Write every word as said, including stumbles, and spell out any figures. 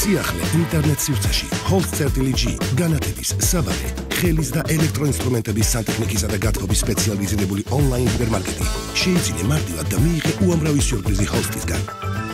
სიახლე ინტერნეტ სივრცეში Holt.G განათების, საბავე, ხელის და ელექტროინსტრუმენტების სანტექნიკისა და გათბობის სპეციალიზირებული ონლაინ ჰიპერმარკეტი. შეიძინე მარტივად და მიიღე უამრავი სიურპრიზი Holt-ისგან.